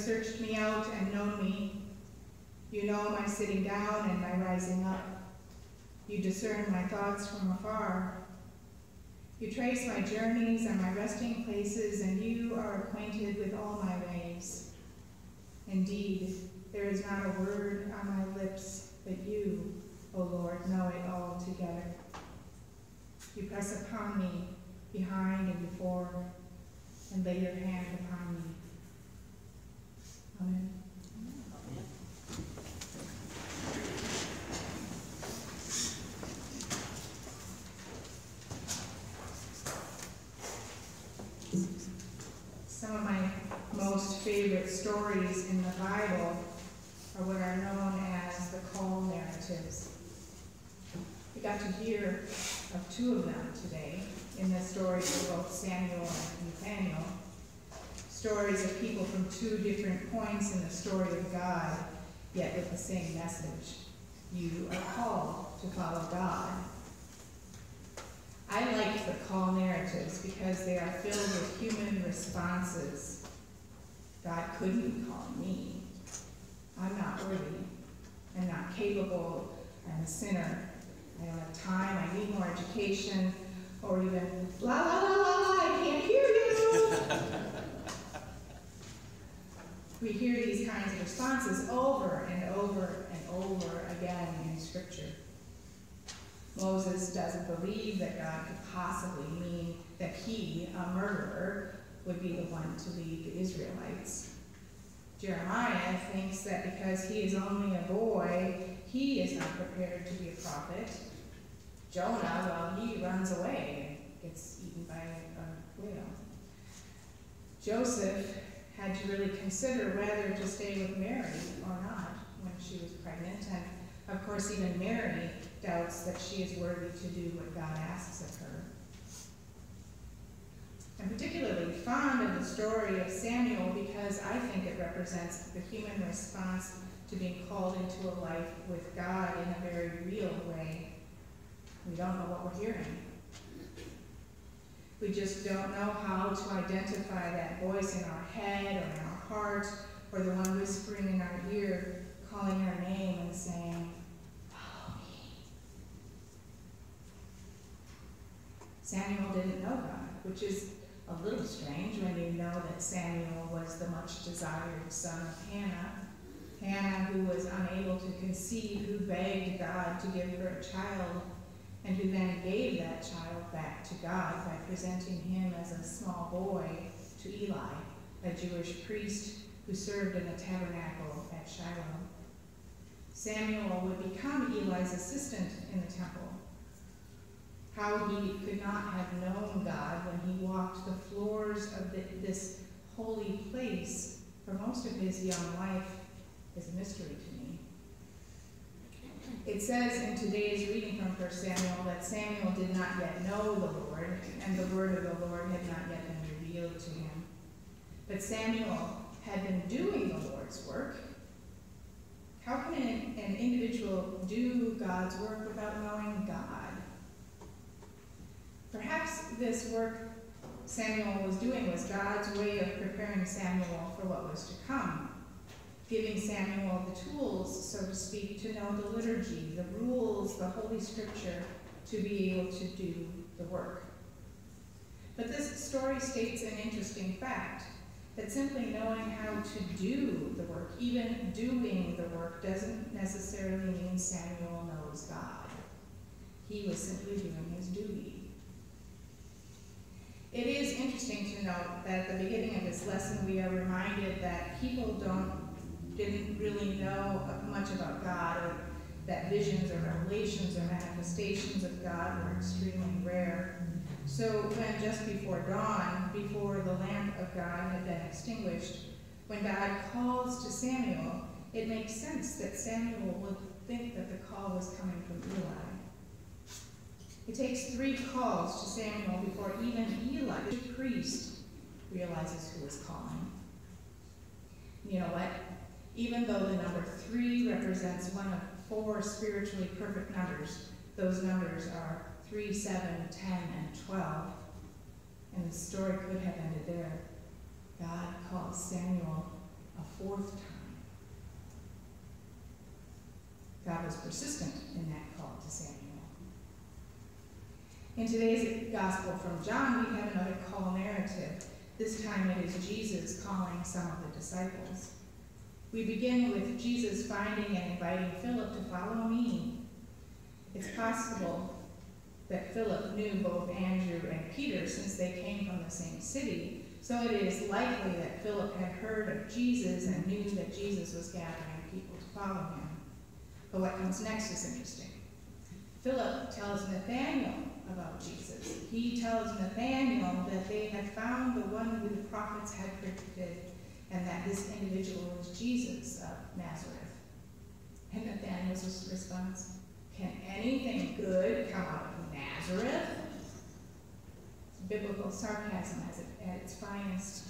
searched me out and known me. You know my sitting down and my rising up. You discern my thoughts from afar. You trace my journeys and my resting places, and you are acquainted with all my ways. Indeed, there is not a word on my lips, but you, O Lord, know it all together. You press upon me behind and before, and lay your hand upon me. Amen. Some of my most favorite stories in the Bible are what are known as the call narratives. We got to hear of two of them today in the stories of both Samuel and Nathaniel. Stories of people from two different points in the story of God, yet with the same message. You are called to follow God. I like the call narratives because they are filled with human responses. God couldn't call me. I'm not worthy. I'm not capable. I'm a sinner. I don't have time. I need more education. Or even, la la la la la, I can't hear you. We hear these kinds of responses over and over and over again in Scripture. Moses doesn't believe that God could possibly mean that he, a murderer, would be the one to lead the Israelites. Jeremiah thinks that because he is only a boy, he is not prepared to be a prophet. Jonah, well, he runs away and gets eaten by a whale. Joseph had to really consider whether to stay with Mary or not when she was pregnant. And of course, even Mary doubts that she is worthy to do what God asks of her. I'm particularly fond of the story of Samuel because I think it represents the human response to being called into a life with God in a very real way. We don't know what we're hearing. We just don't know how to identify that voice in our head or in our heart, or the one whispering in our ear, calling our name and saying, "Follow me." Samuel didn't know God, which is a little strange when you know that Samuel was the much desired son of Hannah. Hannah, who was unable to conceive, who begged God to give her a child, and who then gave that child back to God by presenting him as a small boy to Eli, a Jewish priest who served in the tabernacle at Shiloh. Samuel would become Eli's assistant in the temple. How he could not have known God when he walked the floors of this holy place for most of his young life is a mystery to me. It says in today's reading from 1 Samuel that Samuel did not yet know the Lord, and the word of the Lord had not yet been revealed to him. But Samuel had been doing the Lord's work. How can an individual do God's work without knowing God? Perhaps this work Samuel was doing was God's way of preparing Samuel for what was to come, giving Samuel the tools, so to speak, to know the liturgy, the rules, the Holy Scripture, to be able to do the work. But this story states an interesting fact, that simply knowing how to do the work, even doing the work, doesn't necessarily mean Samuel knows God. He was simply doing his duty. It is interesting to note that at the beginning of this lesson we are reminded that people didn't really know much about God, or that visions or revelations or manifestations of God were extremely rare. So when just before dawn, before the lamp of God had been extinguished, when God calls to Samuel, it makes sense that Samuel would think that the call was coming from Eli. It takes 3 calls to Samuel before even Eli, the priest, realizes who is calling. You know what? Even though the number 3 represents one of 4 spiritually perfect numbers, those numbers are 3, 7, 10, and 12. And the story could have ended there. God calls Samuel a fourth time. God was persistent in that call to Samuel. In today's gospel from John, we have another call narrative. This time it is Jesus calling some of the disciples. We begin with Jesus finding and inviting Philip to follow me. It's possible that Philip knew both Andrew and Peter since they came from the same city, so it is likely that Philip had heard of Jesus and knew that Jesus was gathering people to follow him. But what comes next is interesting. Philip tells Nathanael about Jesus. He tells Nathanael that they had found the one who the prophets had predicted, and that this individual was Jesus of Nazareth. And Nathanael's response, can anything good come out of Nazareth? It's biblical sarcasm at its finest.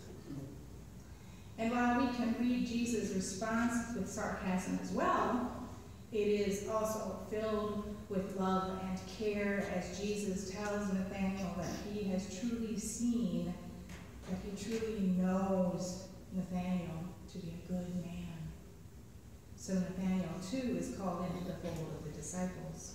And while we can read Jesus' response with sarcasm as well, it is also filled with love and care as Jesus tells Nathanael that he has truly seen, that he truly knows Nathanael to be a good man. So Nathanael, too, is called into the fold of the disciples.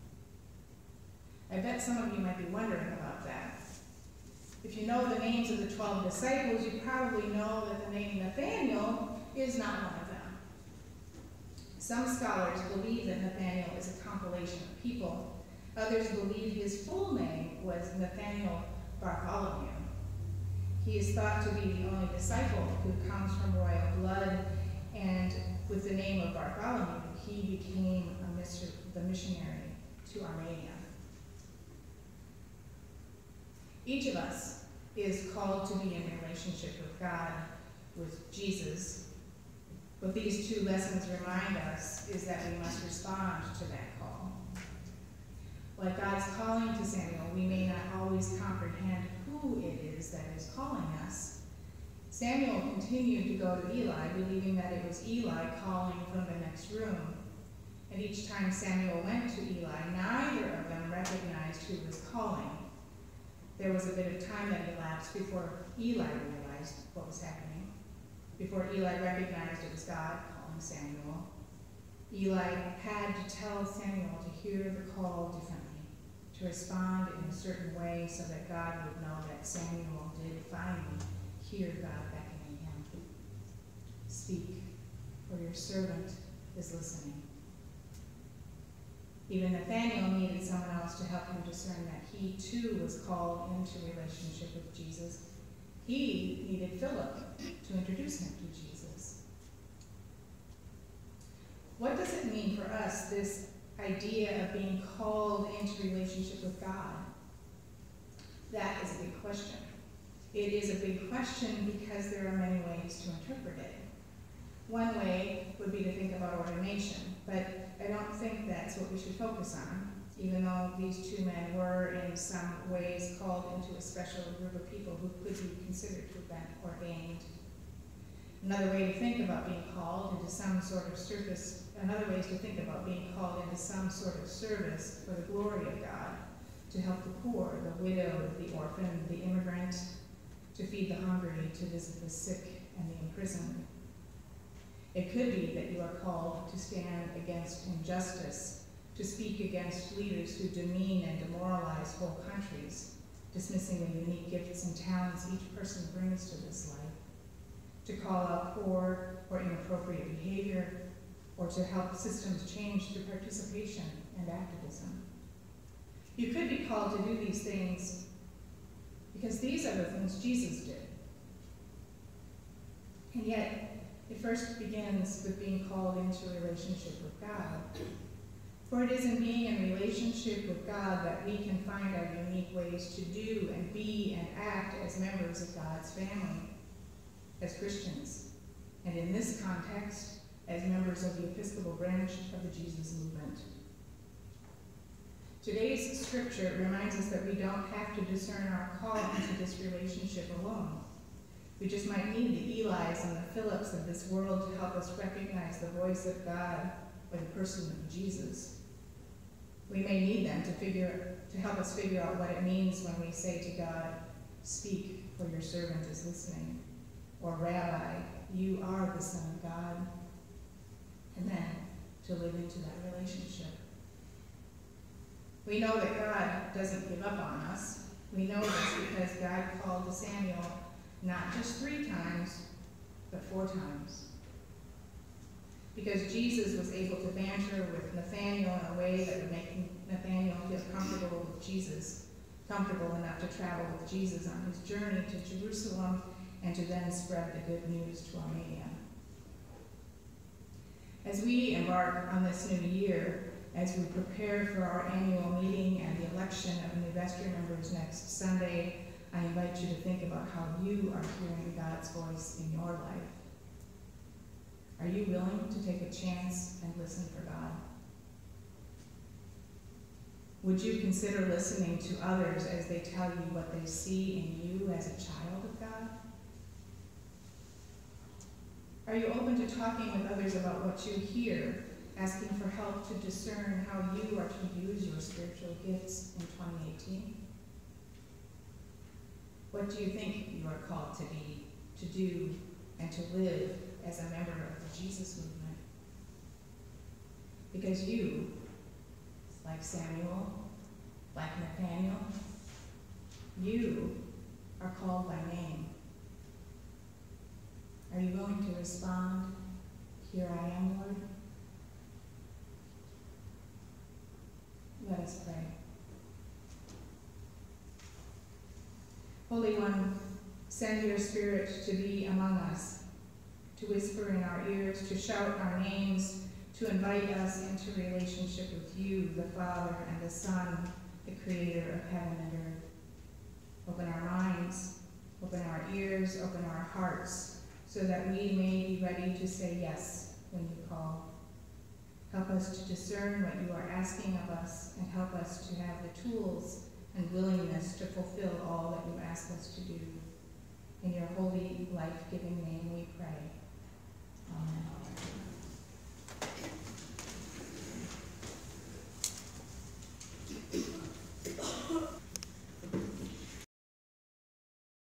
I bet some of you might be wondering about that. If you know the names of the 12 disciples, you probably know that the name Nathanael is not one of them. Some scholars believe that Nathanael is a compilation of people. Others believe his full name was Nathanael Bartholomew. He is thought to be the only disciple who comes from royal blood, and with the name of Bartholomew, he became the missionary to Armenia. Each of us is called to be in relationship with God, with Jesus. What these two lessons remind us is that we must respond to that call. Like God's calling to Samuel, we may not always comprehend who it is that is calling us. Samuel continued to go to Eli, believing that it was Eli calling from the next room. And each time Samuel went to Eli, neither of them recognized who was calling. There was a bit of time that elapsed before Eli realized what was happening, before Eli recognized it was God calling Samuel. Eli had to tell Samuel to hear the call differently, to respond in a certain way so that God would know that Samuel did finally hear God beckoning him. Speak, for your servant is listening. Even Nathanael needed someone else to help him discern that he too was called into relationship with Jesus. He needed Philip to introduce him to Jesus. What does it mean for us, this idea of being called into relationship with God? That is a big question. It is a big question because there are many ways to interpret it. One way would be to think about ordination, but I don't think that's what we should focus on, even though these two men were in some ways called into a special group of people who could be considered to have been ordained. Another way to think about being called into some sort of service, another way is to think about being called into some sort of service for the glory of God, to help the poor, the widow, the orphan, the immigrant, to feed the hungry, to visit the sick and the imprisoned. It could be that you are called to stand against injustice, to speak against leaders who demean and demoralize whole countries, dismissing the unique gifts and talents each person brings to this life, to call out poor or inappropriate behavior, or to help systems change through participation and activism. You could be called to do these things because these are the things Jesus did. And yet, it first begins with being called into a relationship with God. For it is in being in relationship with God that we can find our unique ways to do and be and act as members of God's family, as Christians, and in this context, as members of the Episcopal branch of the Jesus movement. Today's scripture reminds us that we don't have to discern our call into this relationship alone. We just might need the Elis and the Philips of this world to help us recognize the voice of God or the person of Jesus. We may need them to help us figure out what it means when we say to God, "Speak, for your servant is listening," or "Rabbi, you are the Son of God, and then to live into that relationship. We know that God doesn't give up on us. We know this because God called Samuel not just 3 times, but 4 times. Because Jesus was able to banter with Nathanael in a way that would make Nathanael feel comfortable with Jesus, comfortable enough to travel with Jesus on his journey to Jerusalem and to then spread the good news to Armenia. As we embark on this new year, as we prepare for our annual meeting and the election of new vestry members next Sunday, I invite you to think about how you are hearing God's voice in your life. Are you willing to take a chance and listen for God? Would you consider listening to others as they tell you what they see in you as a child of God? Are you open to talking with others about what you hear, asking for help to discern how you are to use your spiritual gifts in 2018? What do you think you are called to be, to do, and to live as a member of the Jesus movement? Because you, like Samuel, like Nathanael, you are called by name. Are you willing to respond, "Here I am, Lord"? Let us pray. Holy One, send your Spirit to be among us, to whisper in our ears, to shout our names, to invite us into relationship with you, the Father and the Son, the Creator of heaven and earth. Open our minds, open our ears, open our hearts, so that we may be ready to say yes when you call. Help us to discern what you are asking of us, and help us to have the tools and willingness to fulfill all that you ask us to do. In your holy, life-giving name we pray. Amen.